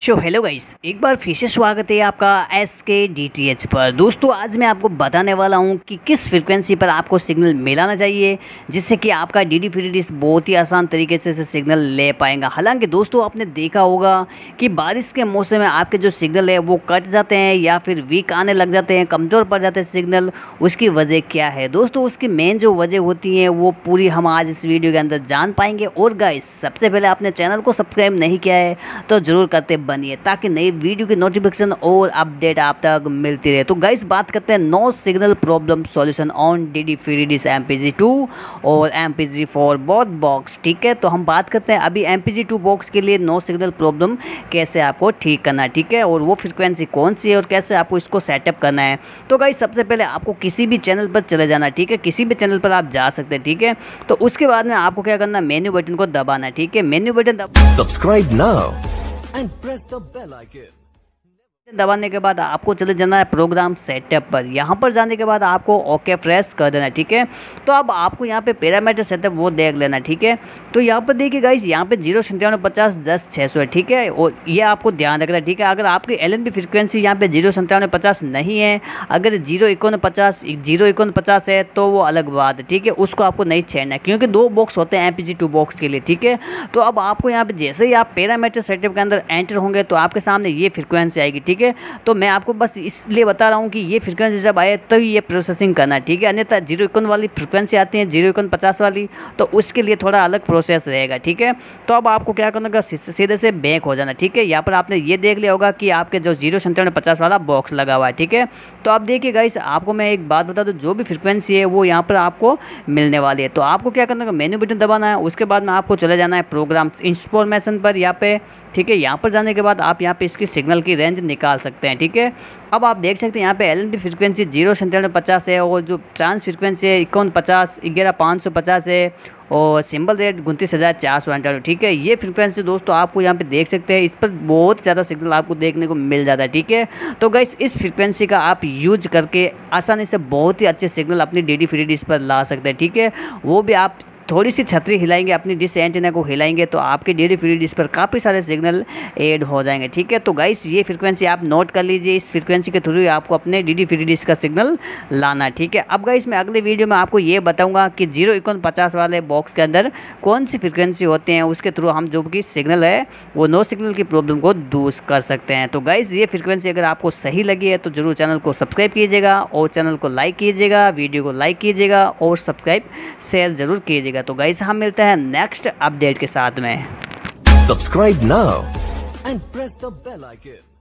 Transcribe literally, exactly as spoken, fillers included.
Show hello guys, एक बार फिर से स्वागत है आपका एस के डी टी एच पर। दोस्तों आज मैं आपको बताने वाला हूं कि किस फ्रिक्वेंसी पर आपको सिग्नल मिलाना चाहिए जिससे कि आपका डी डी फ्री डिश बहुत ही आसान तरीके से, से सिग्नल ले पाएगा। हालांकि दोस्तों आपने देखा होगा कि बारिश के मौसम में आपके जो सिग्नल है वो कट जाते हैं या फिर वीक आने लग जाते हैं, कमज़ोर पड़ जाते हैं सिग्नल। उसकी वजह क्या है दोस्तों? उसकी मेन जो वजह होती है वो पूरी हम आज इस वीडियो के अंदर जान पाएंगे। और गाइस सबसे पहले आपने चैनल को सब्सक्राइब नहीं किया है तो ज़रूर करते बनिए ताकि नई वीडियो की नोटिफिकेशन और अपडेट आप तक मिलती रहे। तो गाइस बात करते हैं no signal problem solution on D D free dish M P G two और M P G four both box. ठीक है, तो हम बात करते हैं अभी M P G two box के लिए नो सिग्नल प्रॉब्लम कैसे आपको ठीक करना है। ठीक है, और वो फ्रिक्वेंसी कौन सी है और कैसे आपको इसको सेटअप करना है। तो गाइस सबसे पहले आपको किसी भी चैनल पर चले जाना है। ठीक है, किसी भी चैनल पर आप जा सकते हैं। ठीक है, तो उसके बाद में आपको क्या करना है, मेन्यू बटन को दबाना है। ठीक है, मेन्यू बटन दबा Subscribe now and press the bell icon. दबाने के बाद आपको चले जाना है प्रोग्राम सेटअप पर। यहाँ पर जाने के बाद आपको ओके प्रेस कर देना है। ठीक है, तो अब आपको यहाँ पे पैरामीटर सेटअप वो देख लेना है। ठीक है, तो यहाँ पर देखिए गाइस यहाँ पे जीरो संतानवे पचास दस छः सौ है। ठीक है, और ये आपको ध्यान रखना है। ठीक है, अगर आपकी एल एन बी फ्रिक्वेंसी यहाँ पे जीरो संतानवे पचास नहीं है, अगर जीरो इक्यावन पचास जीरो इक्यावन पचास है तो वो अलग बात है। ठीक है, उसको आपको नहीं छेड़ना है क्योंकि दो बॉक्स होते हैं M P G two box के लिए। ठीक है, तो अब आपको यहाँ पे जैसे ही आप पैरामीटर सेटअप के अंदर एंटर होंगे तो आपके सामने ये फ्रिक्वेंसी आएगी। ठीक है, तो मैं आपको बस इसलिए बता रहा हूँ कि ये फ्रिक्वेंसी जब आए तो ये प्रोसेसिंग करना है। ठीक है, अन्यथा जीरो इक्यावन वाली फ्रिक्वेंसी आती है, जीरो इक्यावन पचास वाली, तो उसके लिए थोड़ा अलग प्रोसेस रहेगा। ठीक है, तो अब आपको क्या करना होगा, सीधे से बैक हो जाना। ठीक है, यहाँ पर आपने ये देख लिया होगा कि आपके जो जीरो संतानवे पचास वाला बॉक्स लगा हुआ है। ठीक है, तो आप देखिए गाइस आपको मैं एक बात बता दूँ, जो भी फ्रिक्वेंसी है वो यहाँ पर आपको मिलने वाली है। तो आपको क्या करना होगा, मेन्यू बटन दबाना है। उसके बाद में आपको चले जाना है प्रोग्राम इंफॉर्मेशन पर यहाँ पे। ठीक है, यहाँ पर जाने के बाद आप यहाँ पे इसकी सिग्नल की रेंज निकाल सकते हैं। ठीक है, अब आप देख सकते हैं यहाँ पे L N B frequency zero संतानवे पचास है और जो ट्रांस फ्रिक्वेंसी है इक्यावन पचास ग्यारह पाँच सौ पचास है और सिंबल रेट उनतीस हज़ार चार सौ अंठानवे। ठीक है, ये फ्रिक्वेंसी दोस्तों आपको यहाँ पे देख सकते हैं, इस पर बहुत ज़्यादा सिग्नल आपको देखने को मिल जाता है। ठीक है, तो गाइस इस फ्रिक्वेंसी का आप यूज करके आसानी से बहुत ही अच्छे सिग्नल अपनी डी डी फ्री डिश पर ला सकते हैं। ठीक है, वो भी आप थोड़ी सी छतरी हिलाएंगे, अपनी डिश एंटीना को हिलाएंगे तो आपके डी डी फ्री डिश पर काफ़ी सारे सिग्नल ऐड हो जाएंगे। ठीक है, तो गाइस ये फ्रिक्वेंसी आप नोट कर लीजिए, इस फ्रिक्वेंसी के थ्रू आपको अपने डी डी फ्री डिश का सिग्नल लाना है। ठीक है, अब गाइस मैं अगले वीडियो में आपको ये बताऊंगा कि जीरो इक्यावन पचास वाले बॉक्स के अंदर कौन सी फ्रिक्वेंसी होते हैं, उसके थ्रू हम जो कि सिग्नल है वो नो सिग्नल की प्रॉब्लम को दूर कर सकते हैं। तो गाइस ये फ्रिक्वेंसी अगर आपको सही लगी है तो ज़रूर चैनल को सब्सक्राइब कीजिएगा और चैनल को लाइक कीजिएगा, वीडियो को लाइक कीजिएगा और सब्सक्राइब शेयर ज़रूर कीजिएगा। तो गाइस हम मिलते हैं नेक्स्ट अपडेट के साथ में। Subscribe now and press the bell icon.